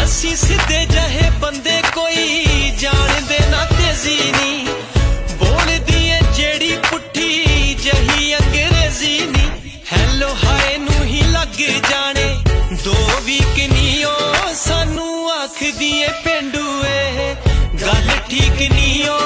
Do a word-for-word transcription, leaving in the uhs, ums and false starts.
असी सीधे जहे बंदे कोई जानदे ना तेजी नी, बोल दिए जेड़ी पुट्ठी जही अंग्रेजी नी। हैलो हाय नू ही लग जाने दो वीक नी, ओ सानू आख दिए पेंडुए गल ठीक नी। ओ